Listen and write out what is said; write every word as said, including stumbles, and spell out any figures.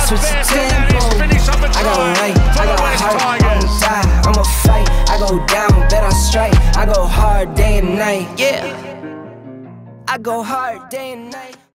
switch the tempo. I got right, I got heart, I don't die, I'ma fight. I go down, bet I strike. I go hard day and night, yeah. I go hard day and night.